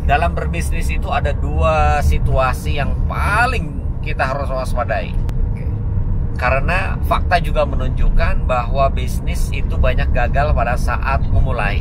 Dalam berbisnis itu ada dua situasi yang paling kita harus waspadai. Karena fakta juga menunjukkan bahwa bisnis itu banyak gagal pada saat memulai.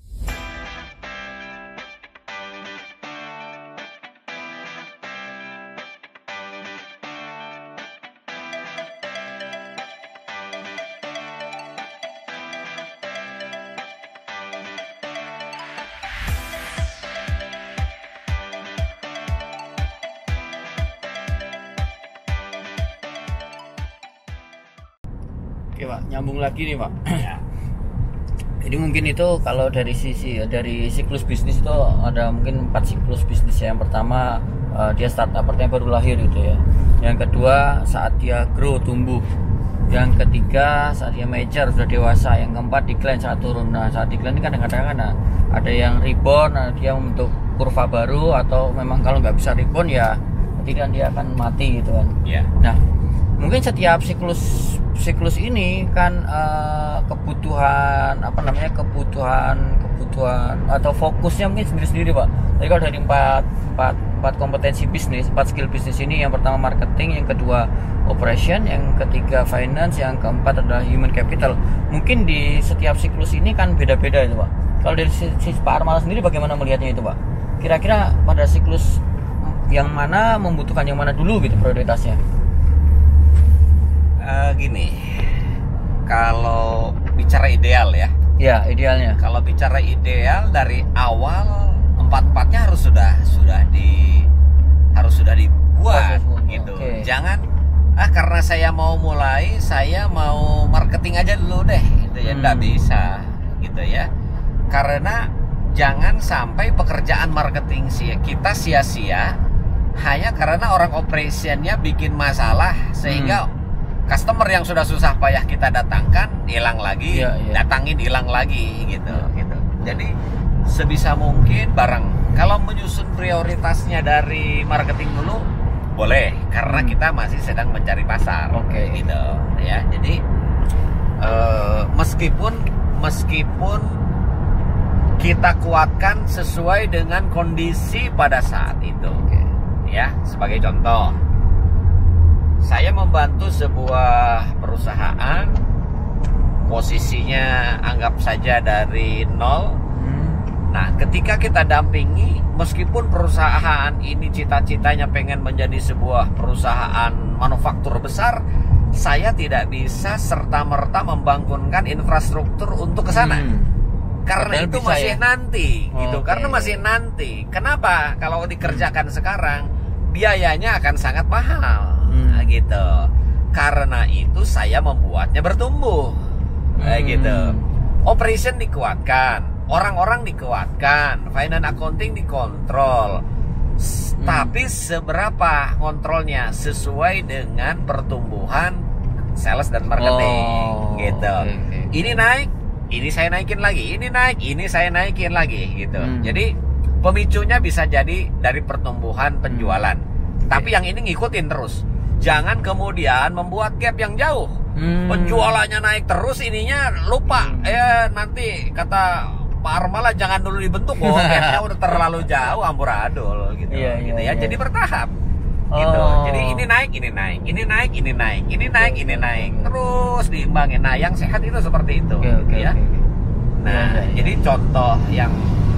Oke Pak, nyambung lagi nih Pak. Ya. Jadi mungkin itu kalau dari dari siklus bisnis itu ada mungkin 4 siklus bisnis ya. Yang pertama dia startup, artinya baru lahir gitu ya. Yang kedua saat dia grow, tumbuh. Yang ketiga saat dia mature, sudah dewasa. Yang keempat decline, saat turun. Nah saat decline ini kadang-kadang ada yang rebound, ada dia membentuk kurva baru, atau memang kalau nggak bisa rebound ya ketika dia akan mati gitu kan. Ya. Nah mungkin setiap siklus ini kan kebutuhan atau fokusnya mungkin sendiri-sendiri Pak. Jadi kalau dari empat kompetensi bisnis, 4 skill bisnis ini, yang pertama marketing, yang kedua operation, yang ketiga finance, yang keempat adalah human capital. Mungkin di setiap siklus ini kan beda-beda itu Pak. Kalau dari sisi Pak Armala sendiri bagaimana melihatnya itu Pak? Kira-kira pada siklus yang mana membutuhkan yang mana dulu gitu prioritasnya? Gini, kalau bicara ideal ya. Ya, idealnya. Kalau bicara ideal dari awal empat-empatnya harus sudah dibuat gitu. Okay. Jangan karena saya mau mulai, saya mau marketing aja dulu deh gitu ya. Nggak bisa gitu ya. Karena jangan sampai pekerjaan marketing kita sia-sia hanya karena orang operationnya bikin masalah sehingga customer yang sudah susah payah kita datangkan hilang lagi, datangin hilang lagi gitu. Jadi sebisa mungkin kalau menyusun prioritasnya dari marketing dulu boleh, karena kita masih sedang mencari pasar, gitu ya. Jadi meskipun kita kuatkan sesuai dengan kondisi pada saat itu, ya. Sebagai contoh, saya membantu sebuah perusahaan, posisinya anggap saja dari nol. Nah, ketika kita dampingi, meskipun perusahaan ini cita-citanya pengen menjadi sebuah perusahaan manufaktur besar, saya tidak bisa serta-merta membangunkan infrastruktur untuk ke sana. Karena itu masih nanti, gitu. Karena masih nanti. Kenapa? Kalau dikerjakan sekarang, biayanya akan sangat mahal. Gitu. Karena itu saya membuatnya bertumbuh. Gitu. Operation dikuatkan, orang-orang dikuatkan, finance accounting dikontrol. Tapi seberapa kontrolnya sesuai dengan pertumbuhan sales dan marketing, gitu. Ini naik, ini saya naikin lagi, ini naik, ini saya naikin lagi, gitu. Jadi pemicunya bisa jadi dari pertumbuhan penjualan. Tapi yang ini ngikutin terus. Jangan kemudian membuat gap yang jauh. Penjualannya naik terus, ininya lupa. Nanti kata Pak Armala jangan dulu dibentuk, gapnya udah terlalu jauh, amburadul gitu. Jadi bertahap. Gitu. Jadi ini naik, ini naik, ini naik, ini naik, ini naik, ini naik. Terus diimbangin. Nah, yang sehat itu seperti itu, ya. Nah, jadi contoh yang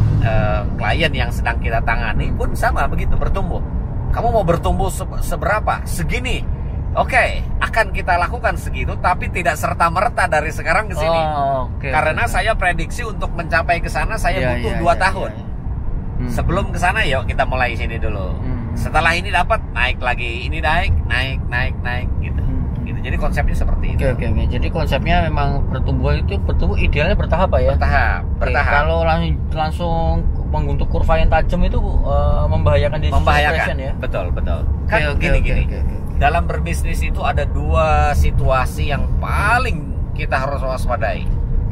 klien yang sedang kita tangani pun sama begitu, bertumbuh. Kamu mau bertumbuh seberapa? Segini. Oke, akan kita lakukan segitu, tapi tidak serta-merta dari sekarang ke sini. Karena saya prediksi untuk mencapai ke sana saya butuh 2 tahun. Sebelum ke sana yuk kita mulai sini dulu. Setelah ini dapat, naik lagi. Ini naik gitu. Jadi konsepnya seperti itu. Jadi konsepnya memang bertumbuh idealnya bertahap Pak ya? Bertahap. Kalau langsung mengguntuk kurva yang tajam itu membahayakan di operation ya? Betul. Kan gini. Dalam berbisnis itu ada dua situasi yang paling kita harus waspadai.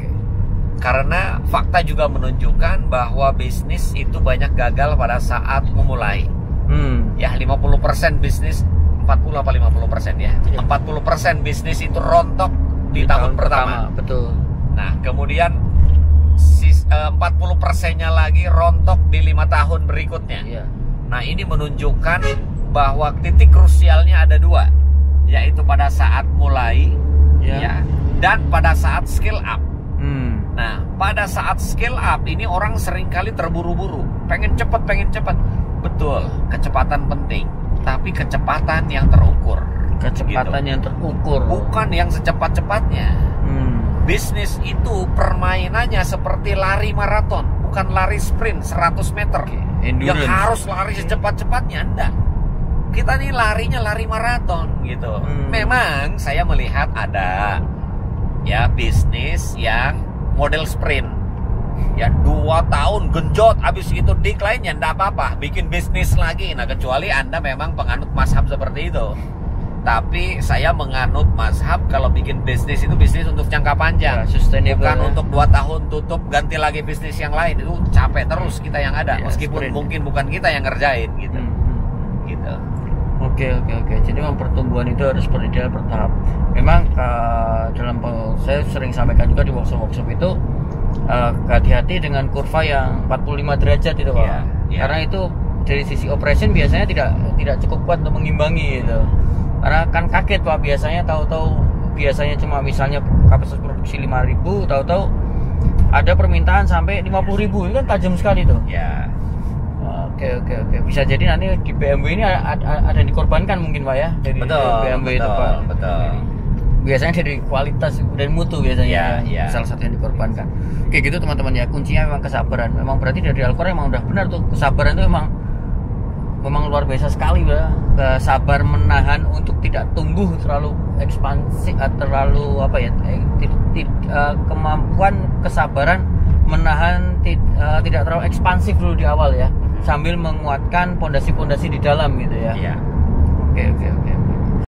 Karena fakta juga menunjukkan bahwa bisnis itu banyak gagal pada saat memulai. Ya 50% bisnis, 40 apa 50% ya? 40% bisnis itu rontok di tahun pertama. Betul. Nah, kemudian 40%-nya lagi rontok di 5 tahun berikutnya. Iya. Nah, ini menunjukkan bahwa titik krusialnya ada 2, yaitu pada saat mulai ya, dan pada saat scale up. Nah, pada saat scale up ini orang seringkali terburu-buru, pengen cepat. Betul, kecepatan penting, tapi kecepatan yang terukur. Kecepatan yang terukur, bukan yang secepat-cepatnya. Bisnis itu permainannya seperti lari maraton, bukan lari sprint 100 meter yang harus lari secepat-cepatnya. Enggak, kita nih larinya lari maraton gitu. Memang saya melihat ada ya bisnis yang model sprint, ya 2 tahun genjot, habis itu decline ya enggak apa-apa, bikin bisnis lagi. Nah, kecuali Anda memang penganut mazhab seperti itu. Tapi saya menganut mazhab kalau bikin bisnis itu bisnis untuk jangka panjang, bukan untuk 2 tahun tutup ganti lagi bisnis yang lain. Itu capek terus kita yang ada, meskipun mungkin bukan kita yang ngerjain gitu. Gitu. Oke. Jadi memang pertumbuhan itu harus berideal bertahap. Memang saya sering sampaikan juga di workshop itu hati-hati dengan kurva yang 45 derajat itu, Pak. Karena itu dari sisi operation biasanya tidak cukup kuat untuk mengimbangi gitu. Karena kan kaget, Pak, biasanya tahu-tahu cuma misalnya kapasitas produksi 5.000, tahu-tahu ada permintaan sampai 50.000. Itu kan tajam sekali tuh. Ya. Oke. Bisa jadi nanti di BMW ini ada yang dikorbankan mungkin, Pak, ya, dari BMW itu, Pak. Betul. Biasanya dari kualitas dan mutu biasanya salah satu yang dikorbankan. Oke, gitu teman-teman ya. Kuncinya memang kesabaran. Memang berarti dari Al-Quran memang udah benar tuh, kesabaran itu memang luar biasa sekali, Pak. Sabar menahan untuk tidak tumbuh terlalu ekspansif, terlalu kemampuan kesabaran menahan tidak terlalu ekspansif dulu di awal ya, sambil menguatkan pondasi-pondasi di dalam gitu ya. Iya. Oke.